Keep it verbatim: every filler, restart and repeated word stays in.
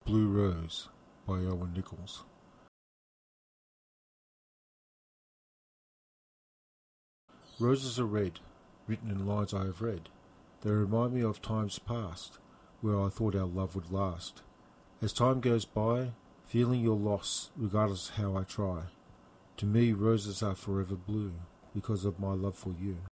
Blue Rose by Owen Nichols. Roses are red, written in lines I have read. They remind me of times past, where I thought our love would last. As time goes by, feeling your loss, regardless of how I try. To me, roses are forever blue, because of my love for you.